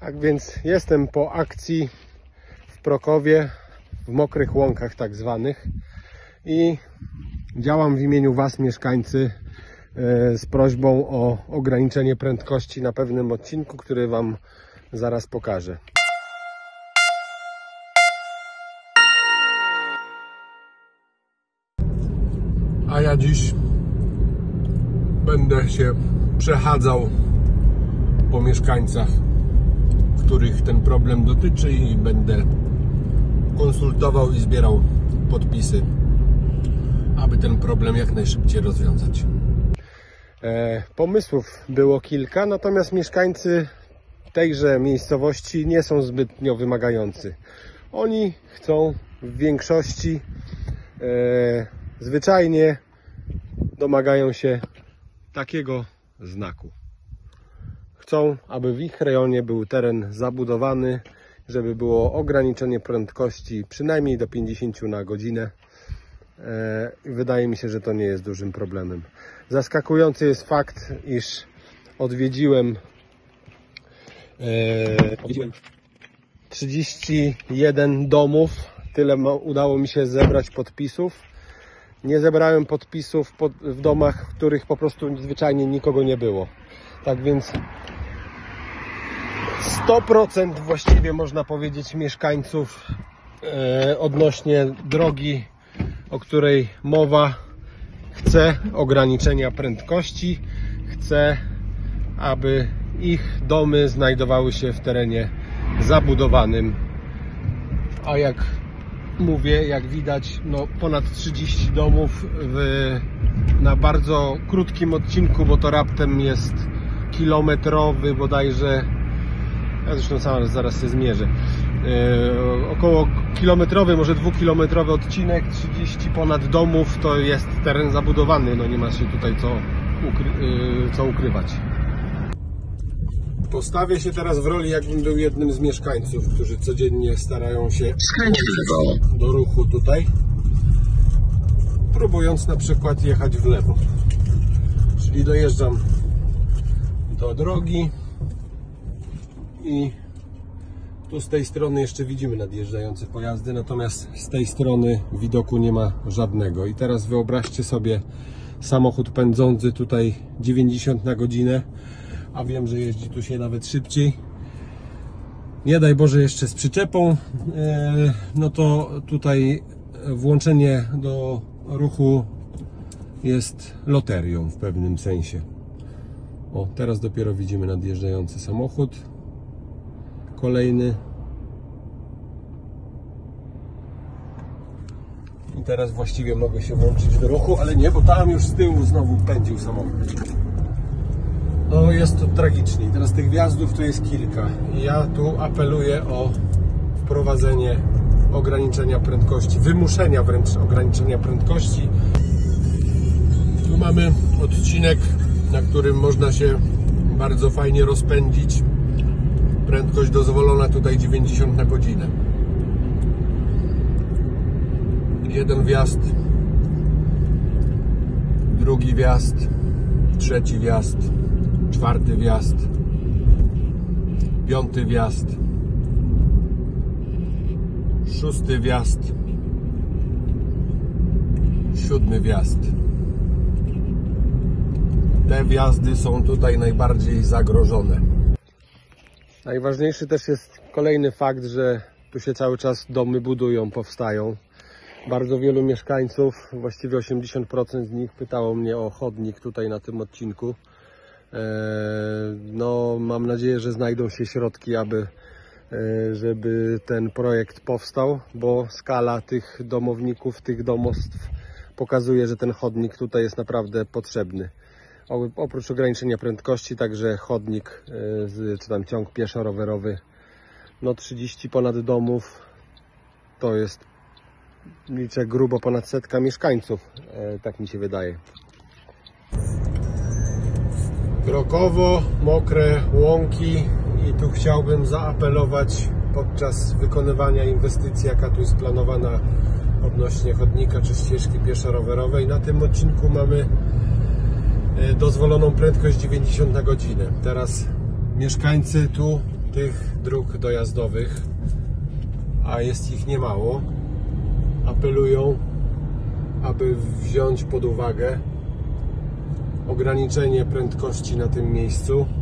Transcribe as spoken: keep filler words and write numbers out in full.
Tak więc jestem po akcji w Prokowie, w mokrych łąkach tak zwanych, i działam w imieniu Was, mieszkańcy, z prośbą o ograniczenie prędkości na pewnym odcinku, który Wam zaraz pokażę. A ja dziś będę się przechadzał po mieszkańcach, których ten problem dotyczy, i będę konsultował i zbierał podpisy, aby ten problem jak najszybciej rozwiązać. E, pomysłów było kilka, natomiast mieszkańcy tejże miejscowości nie są zbytnio wymagający. Oni chcą w większości e, zwyczajnie domagają się takiego znaku. Chcą, aby w ich rejonie był teren zabudowany, żeby było ograniczenie prędkości przynajmniej do pięćdziesięciu na godzinę. Wydaje mi się, że to nie jest dużym problemem. Zaskakujący jest fakt, iż odwiedziłem, e, odwiedziłem trzydzieści jeden domów. Tyle udało mi się zebrać podpisów. Nie zebrałem podpisów pod, w domach, w których po prostu zwyczajnie nikogo nie było. Tak więc sto procent właściwie można powiedzieć mieszkańców e, odnośnie drogi, o której mowa, chce ograniczenia prędkości, chce, aby ich domy znajdowały się w terenie zabudowanym. A jak mówię, jak widać, no ponad trzydzieści domów w, na bardzo krótkim odcinku, bo to raptem jest kilometrowy bodajże. Ja zresztą sam zaraz się zmierzę. Yy, około kilometrowy, może dwukilometrowy odcinek, trzydzieści ponad domów, to jest teren zabudowany, no nie ma się tutaj co, ukry yy, co ukrywać. Postawię się teraz w roli, jakbym był jednym z mieszkańców, którzy codziennie starają się skręć w lewo do ruchu tutaj, próbując na przykład jechać w lewo. Czyli dojeżdżam do drogi i tu z tej strony jeszcze widzimy nadjeżdżające pojazdy, natomiast z tej strony widoku nie ma żadnego. I teraz wyobraźcie sobie samochód pędzący tutaj dziewięćdziesiąt na godzinę, a wiem, że jeździ tu się nawet szybciej. Nie daj Boże jeszcze z przyczepą, no to tutaj włączenie do ruchu jest loterią w pewnym sensie. O, teraz dopiero widzimy nadjeżdżający samochód. Kolejny. I teraz właściwie mogę się włączyć do ruchu, ale nie, bo tam już z tyłu znowu pędził samochód. No jest to tragicznie. I teraz tych wjazdów tu jest kilka. I ja tu apeluję o wprowadzenie ograniczenia prędkości, wymuszenia wręcz ograniczenia prędkości. Tu mamy odcinek, na którym można się bardzo fajnie rozpędzić. Prędkość dozwolona tutaj dziewięćdziesiąt na godzinę. Jeden wjazd, drugi wjazd, trzeci wjazd, czwarty wjazd, piąty wjazd, szósty wjazd, siódmy wjazd. Te wjazdy są tutaj najbardziej zagrożone. Najważniejszy też jest kolejny fakt, że tu się cały czas domy budują, powstają. Bardzo wielu mieszkańców, właściwie osiemdziesiąt procent z nich, pytało mnie o chodnik tutaj na tym odcinku. No, mam nadzieję, że znajdą się środki, aby, żeby ten projekt powstał, bo skala tych domowników, tych domostw pokazuje, że ten chodnik tutaj jest naprawdę potrzebny. Oprócz ograniczenia prędkości, także chodnik, czy tam ciąg pieszo-rowerowy. No trzydzieści ponad domów, to jest, liczę, grubo ponad setka mieszkańców, tak mi się wydaje. Krokowo, mokre łąki, i tu chciałbym zaapelować podczas wykonywania inwestycji, jaka tu jest planowana odnośnie chodnika czy ścieżki pieszo-rowerowej. Na tym odcinku mamy dozwoloną prędkość dziewięćdziesiąt na godzinę. Teraz Mieszkańcy tu tych dróg dojazdowych, a jest ich niemało, apelują, aby wziąć pod uwagę ograniczenie prędkości na tym miejscu.